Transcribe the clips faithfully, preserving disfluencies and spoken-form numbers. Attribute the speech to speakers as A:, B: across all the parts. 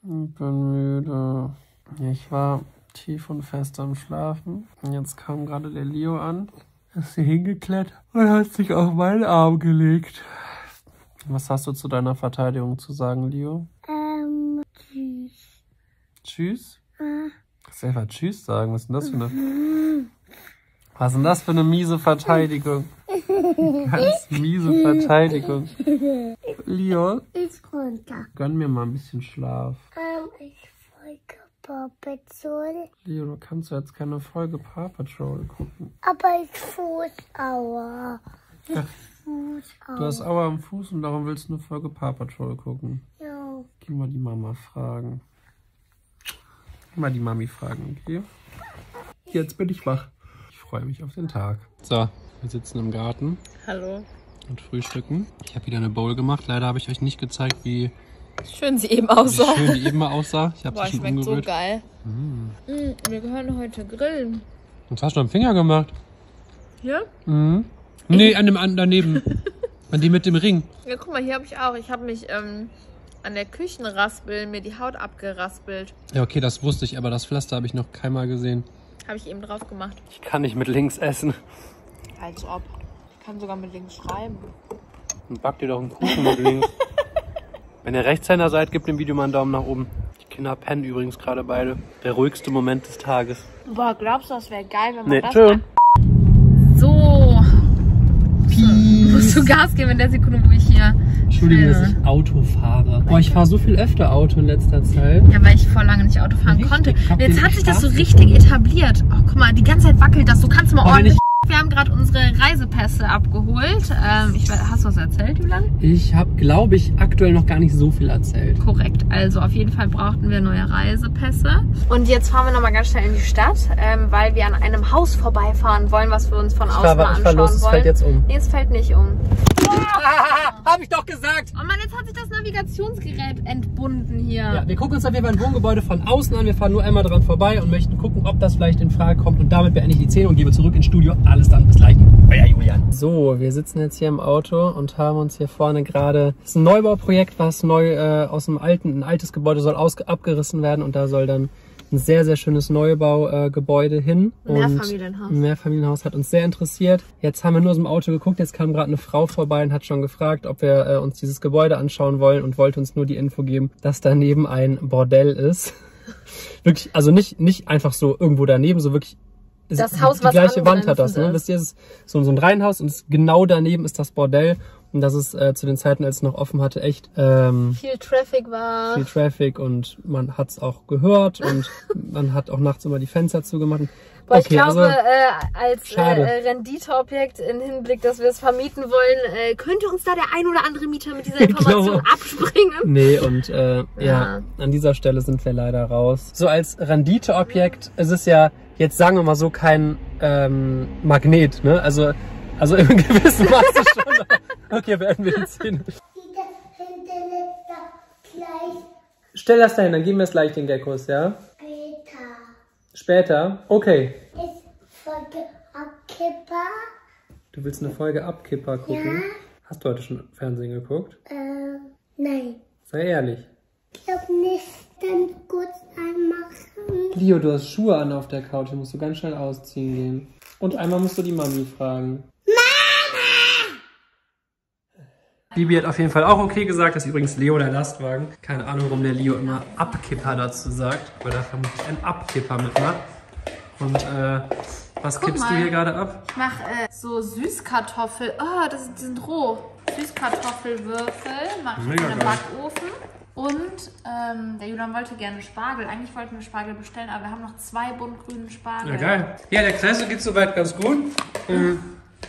A: Ich bin müde. Ich war tief und fest am Schlafen. Und jetzt kam gerade der Leo an, ist hier hingeklettert und hat sich auf meinen Arm gelegt. Was hast du zu deiner Verteidigung zu sagen, Leo?
B: Ähm, tschüss.
A: Tschüss?
B: Äh.
A: Kannst du einfach Tschüss sagen? Was ist denn das für eine... Was ist denn das für eine miese Verteidigung? Ganz miese Verteidigung. Leo,
B: Ist runter.
A: gönn mir mal ein bisschen Schlaf.
B: Ähm, ich folge Paw Patrol.
A: Leo, du kannst jetzt keine Folge Paw Patrol gucken.
B: Aber ich Fußauer.
A: Ja.
B: Fußauer.
A: Du hast Aua am Fuß und darum willst du eine Folge Paw Patrol gucken.
B: Ja.
A: Geh mal die Mama fragen. Geh mal die Mami fragen, okay? Jetzt bin ich wach. Ich freue mich auf den Tag. So, wir sitzen im Garten.
C: Hallo.
A: Und frühstücken. Ich habe wieder eine Bowl gemacht. Leider habe ich euch nicht gezeigt, wie
C: schön sie eben aussah.
A: Wie schön die eben mal aussah. Ich habe
C: Boah,
A: sie schon
C: schmeckt
A: umgerührt.
C: so geil.
A: Mm.
C: Mm, wir können heute grillen.
A: Und hast du am Finger gemacht?
C: Hier?
A: Mhm. Nee, an dem anderen daneben. An dem mit dem Ring.
C: Ja, guck mal, hier habe ich auch. Ich habe mich ähm, an der Küchenraspel mir die Haut abgeraspelt.
A: Ja, okay, das wusste ich, aber das Pflaster habe ich noch keinmal gesehen.
C: Habe ich eben drauf gemacht.
A: Ich kann nicht mit links essen.
C: Als ob. Ich kann sogar mit links schreiben.
A: Dann back dir doch einen Kuchen mit links. Wenn ihr Rechtshänder seid, gebt dem Video mal einen Daumen nach oben. Die Kinder pennen übrigens gerade beide. Der ruhigste Moment des Tages.
C: Boah, glaubst du, das wäre geil, wenn man
A: Nee,
C: das
A: schön.
C: So. Musst du Gas geben in der Sekunde, wo ich hier...
A: Entschuldigung,
C: filme.
A: dass ich Auto fahre. Boah, ich fahre so viel öfter Auto in letzter Zeit.
C: Ja, weil ich vor lange nicht Auto fahren
A: Richtig?
C: konnte.
A: Habt
C: Und jetzt
A: ihr
C: hat sich das so
A: Spaß?
C: richtig etabliert. Oh, guck mal, die ganze Zeit wackelt das. Du kannst mal
A: Aber wenn
C: ordentlich... Wir haben gerade unsere Reisepässe abgeholt. Ähm, ich weiß, hast du was erzählt, Julian?
A: Ich habe, glaube ich, aktuell noch gar nicht so viel erzählt.
C: Korrekt. Also auf jeden Fall brauchten wir neue Reisepässe. Und jetzt fahren wir nochmal ganz schnell in die Stadt, ähm, weil wir an einem Haus vorbeifahren wollen, was wir uns von außen mal anschauen
A: los, es
C: wollen.
A: fällt jetzt um.
C: Nee, es fällt nicht um.
A: Hab ich doch gesagt!
C: Oh Mann, jetzt hat sich das Navigationsgerät entbunden hier.
A: Ja, wir gucken uns auf jeden Fall ein Wohngebäude von außen an. Wir fahren nur einmal dran vorbei und möchten gucken, ob das vielleicht in Frage kommt. Und damit beende ich die Szene und gebe zurück ins Studio. Alles dann, bis gleich. Euer Julian. So, wir sitzen jetzt hier im Auto und haben uns hier vorne gerade... Das ist ein Neubauprojekt, was neu äh, aus einem alten, ein altes Gebäude soll aus, abgerissen werden. Und da soll dann ein sehr, sehr schönes Neubaugebäude äh, hin.
C: Mehrfamilienhaus.
A: Ein Mehrfamilienhaus hat uns sehr interessiert. Jetzt haben wir nur aus dem Auto geguckt. Jetzt kam gerade eine Frau vorbei und hat schon gefragt, ob wir äh, uns dieses Gebäude anschauen wollen und wollte uns nur die Info geben, dass daneben ein Bordell ist. Wirklich, also nicht, nicht einfach so irgendwo daneben, so wirklich...
C: Das Haus,
A: die
C: was
A: gleiche Wand hat das, ne?
C: angrenzend
A: Wisst ihr, es ist so, so ein Reihenhaus und genau daneben ist das Bordell. Und das ist äh, zu den Zeiten, als es noch offen hatte, echt ähm,
C: Viel Traffic war.
A: viel Traffic und man hat es auch gehört und man hat auch nachts immer die Fenster zugemacht.
C: Boah, ich
A: Okay,
C: glaube,
A: also,
C: äh, als
A: schade.
C: äh, Renditeobjekt im Hinblick, dass wir es vermieten wollen, äh, könnte uns da der ein oder andere Mieter mit dieser Information
A: glaube.
C: abspringen.
A: Nee, und äh, ja.
C: Ja.
A: an dieser Stelle sind wir leider raus. So als Renditeobjekt, es ist ja jetzt, sagen wir mal so, kein ähm, Magnet, ne? Also, also im gewissen Maße schon. Okay, beenden wir die Szene. Stell das dahin, dann geben wir es gleich den Geckos, ja?
B: Später.
A: Später? Okay.
B: Ich folge Abkipper.
A: Du willst eine Folge Abkipper gucken?
B: Ja.
A: Hast du heute schon Fernsehen geguckt?
B: Äh, nein.
A: Sei ehrlich.
B: Ich glaube nicht, dann kurz anmachen.
A: Leo, du hast Schuhe an auf der Couch, die musst du ganz schnell ausziehen gehen. Und einmal musst du die Mami fragen. Bibi hat auf jeden Fall auch okay gesagt. Das ist übrigens Leo, der Lastwagen. Keine Ahnung, warum der Leo immer Abkipper dazu sagt. Weil da vermutlich ein Abkipper mitmacht. Und äh, was
C: Guck
A: kippst
C: mal.
A: du hier gerade ab?
C: Ich mache äh, so Süßkartoffel. Oh, das, die sind roh. Süßkartoffelwürfel mache ich
A: Mega
C: in den
A: geil.
C: Backofen. Und ähm, der Julian wollte gerne Spargel. Eigentlich wollten wir Spargel bestellen, aber wir haben noch zwei buntgrünen Spargel.
A: Ja, geil. Ja, der Kresse geht soweit ganz gut. Mhm.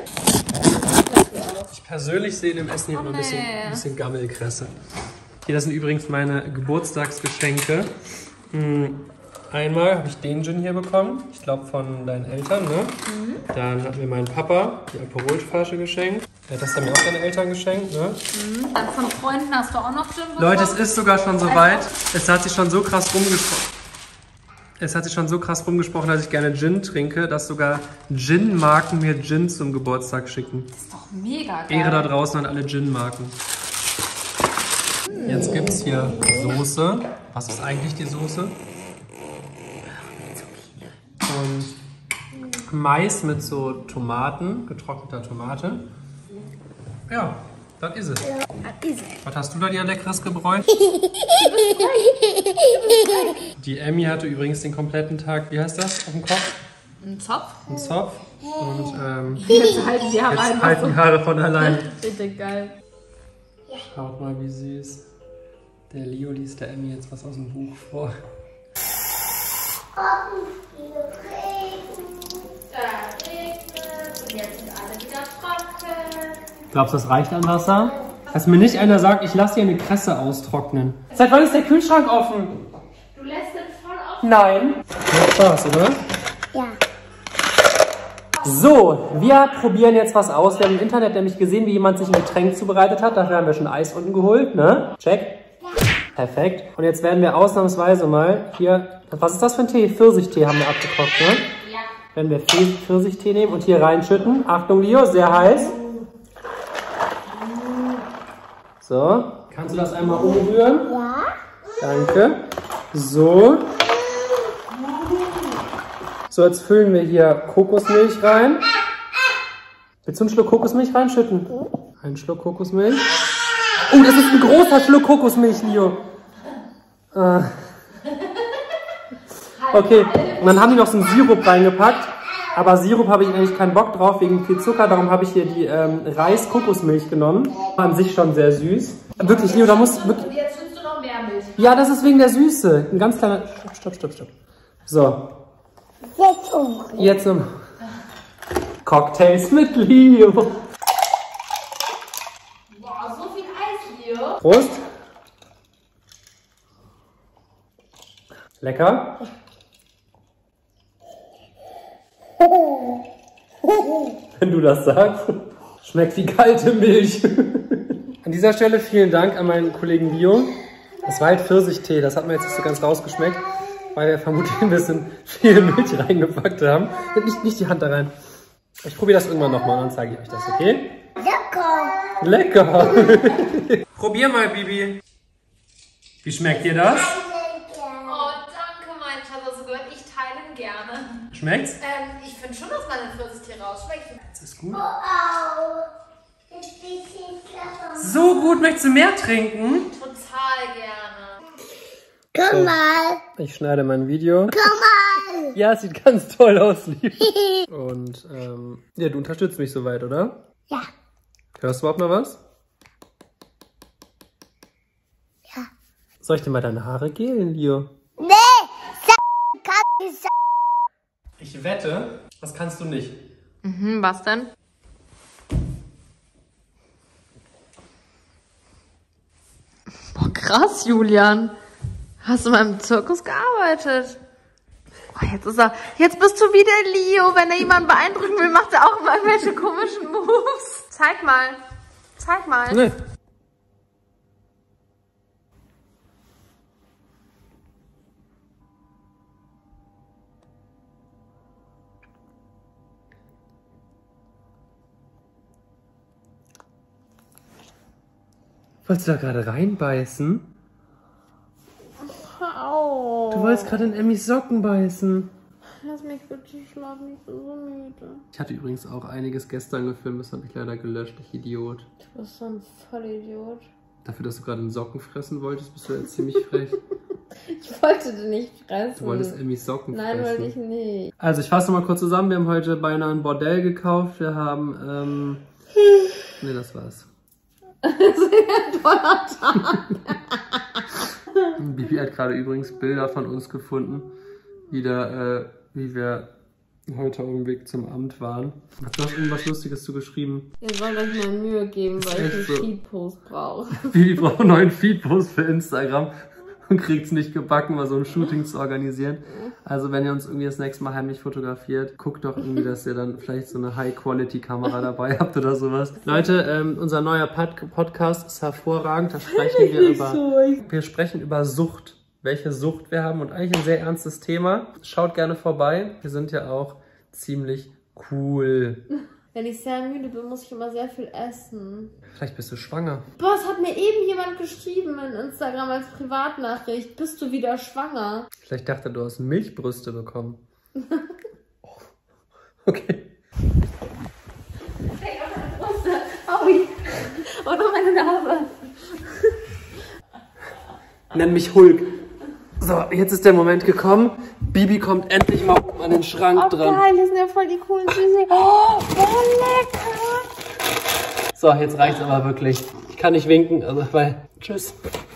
A: Ich persönlich sehe in dem Essen hier
C: Oh,
A: immer ein bisschen,
C: nee.
A: ein bisschen Gammelkresse. Hier, das sind übrigens meine Geburtstagsgeschenke. Mhm. Einmal habe ich den Gin hier bekommen. Ich glaube von deinen Eltern, ne? Mhm. Dann hat mir mein Papa die Alkoholflasche geschenkt. Ja, das haben mir auch deine Eltern geschenkt, ne?
C: Mhm. Dann von Freunden hast du auch noch Gin bekommen.
A: Leute, es ist sogar schon so weit. Es hat sich schon so krass rumgesprochen. Es hat sich schon so krass rumgesprochen, dass ich gerne Gin trinke, dass sogar Gin-Marken mir Gin zum Geburtstag schicken.
C: Das ist doch mega geil.
A: Ehre da draußen an alle Gin-Marken. Jetzt gibt es hier Soße. Was ist eigentlich die Soße? Und Mais mit so Tomaten, getrockneter Tomate. Ja, das ist es.
B: Das ist es.
A: Was hast du da dir Leckeres gebräut? Die Emmy hatte übrigens den kompletten Tag, wie heißt das, auf dem Kopf?
C: Ein Zopf.
A: Ein Zopf. Und ähm,
C: Jetzt halten die Haare
A: jetzt
C: einfach
A: halten die Haare von allein.
C: Richtig geil.
A: Schaut mal, wie süß. Der Leo liest der Emmy jetzt was aus dem Buch vor. Glaubst du, das reicht an Wasser? Dass mir nicht einer sagt, ich lasse hier eine Kresse austrocknen. Seit wann ist der Kühlschrank offen?
C: Du lässt den voll offen.
A: Nein. Macht Spaß, oder?
B: Ja.
A: So, wir probieren jetzt was aus. Wir haben im Internet nämlich gesehen, wie jemand sich ein Getränk zubereitet hat. Dafür haben wir schon Eis unten geholt, ne? Check. Perfekt. Und jetzt werden wir ausnahmsweise mal hier, was ist das für ein Tee? Pfirsichtee haben wir abgekocht, ne?
C: Ja.
A: Werden wir Pfirsichtee nehmen und hier reinschütten. Achtung, Leo, sehr heiß. So, kannst du das einmal umrühren?
B: Ja.
A: Danke. So. So, jetzt füllen wir hier Kokosmilch rein. Willst du einen Schluck Kokosmilch reinschütten? Einen Schluck Kokosmilch. Oh, das ist ein großer Schluck Kokosmilch, Leo. Äh. Okay, und dann haben die noch so einen Sirup reingepackt. Aber Sirup habe ich eigentlich keinen Bock drauf, wegen viel Zucker. Darum habe ich hier die ähm, Reis-Kokosmilch genommen. War an sich schon sehr süß. Wirklich, Leo, da muss... Wirklich...
C: Jetzt willst du noch mehr Milch.
A: Ja, das ist wegen der Süße. Ein ganz kleiner... Stopp, stopp, stopp, stopp. So.
B: Jetzt um.
A: Jetzt noch... Cocktails mit Leo.
C: Boah, so viel Eis, Leo.
A: Prost. Lecker. Wenn du das sagst. Schmeckt wie kalte Milch. An dieser Stelle vielen Dank an meinen Kollegen Leo. Das war halt Pfirsichtee, das hat mir jetzt nicht so ganz rausgeschmeckt, weil wir vermutlich ein bisschen viel Milch reingepackt haben. Nicht, nicht die Hand da rein. Ich probiere das irgendwann nochmal und dann zeige ich euch das, okay?
B: Lecker.
A: Lecker. Probier mal, Bibi. Wie schmeckt dir das?
C: Oh, danke, mein Schatz. Also gut, ich teile ihn gerne.
A: Schmeckt's?
C: Ähm, ich finde schon, dass meine Pfirsichtee rausschmeckt.
A: Das ist gut.
B: Oh. Ein bisschen Klappe.
A: So gut, möchtest du mehr trinken?
C: Total gerne.
B: Komm mal.
A: Ich schneide mein Video.
B: Komm mal.
A: Ja, es sieht ganz toll aus, Lieb. Und ähm, ja, du unterstützt mich soweit, oder?
B: Ja.
A: Hörst du überhaupt noch was?
B: Ja.
A: Soll ich dir mal deine Haare gelen, Leo?
B: Nee. Kann ich sagen.
A: Ich wette, das kannst du nicht.
C: Mhm, was denn? Boah, krass, Julian. Hast du mal im Zirkus gearbeitet? Oh, jetzt ist er. Jetzt bist du wieder Leo. Wenn er jemanden beeindrucken will, macht er auch immer irgendwelche komischen Moves. Zeig mal. Zeig mal.
A: Nee. Wolltest du da gerade reinbeißen?
C: Au.
A: Du wolltest gerade in Emmys Socken beißen.
C: Lass mich bitte schlafen, ich bin so müde.
A: Ich hatte übrigens auch einiges gestern gefilmt, das habe ich leider gelöscht, ich Idiot.
C: Du bist so ein Vollidiot.
A: Dafür, dass du gerade einen Socken fressen wolltest, bist du jetzt ziemlich frech.
C: Ich wollte den nicht fressen.
A: Du wolltest Emmys Socken
C: Nein,
A: fressen.
C: wollte ich nicht.
A: Also ich fasse mal kurz zusammen, wir haben heute beinahe ein Bordell gekauft, wir haben, ähm... Ne, das war's.
C: Das ist ein toller Tag.
A: Bibi hat gerade übrigens Bilder von uns gefunden, wieder, äh, wie wir heute auf dem Weg zum Amt waren. Hast du noch irgendwas Lustiges zu geschrieben?
C: Ihr sollt euch mal Mühe geben, weil ich einen
A: echt so.
C: Feedpost brauche.
A: Bibi braucht einen neuen Feedpost für Instagram und kriegt es nicht gebacken, mal so ein Shooting zu organisieren. Also wenn ihr uns irgendwie das nächste Mal heimlich fotografiert, guckt doch irgendwie, dass ihr dann vielleicht so eine High-Quality-Kamera dabei habt oder sowas. Leute, ähm, unser neuer Pod Podcast ist hervorragend. Da sprechen wir über, wir sprechen über Sucht. Welche Sucht wir haben und eigentlich ein sehr ernstes Thema. Schaut gerne vorbei. Wir sind ja auch ziemlich cool.
C: Wenn ich sehr müde bin, muss ich immer sehr viel essen.
A: Vielleicht bist du schwanger.
C: Boah, es hat mir eben jemand geschrieben in Instagram als Privatnachricht. Bist du wieder schwanger?
A: Vielleicht dachte er, du hast Milchbrüste bekommen. Oh. Okay.
C: Hey, oh, meine Brüste. Aui. Oh, noch meine Nase.
A: Nenn mich Hulk. So, jetzt ist der Moment gekommen. Bibi kommt endlich mal an den Schrank
C: Oh,
A: dran.
C: geil, hier sind ja voll die coolen Süßigkeiten. Oh, voll lecker.
A: So, jetzt reicht's aber wirklich. Ich kann nicht winken, also, weil... Tschüss.